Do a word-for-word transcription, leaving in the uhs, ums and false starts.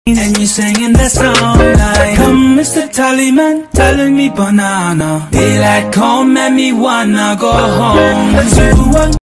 And you singing that song like, come Mister Tallyman, telling me banana. Daylight come and me wanna go home. Two, one.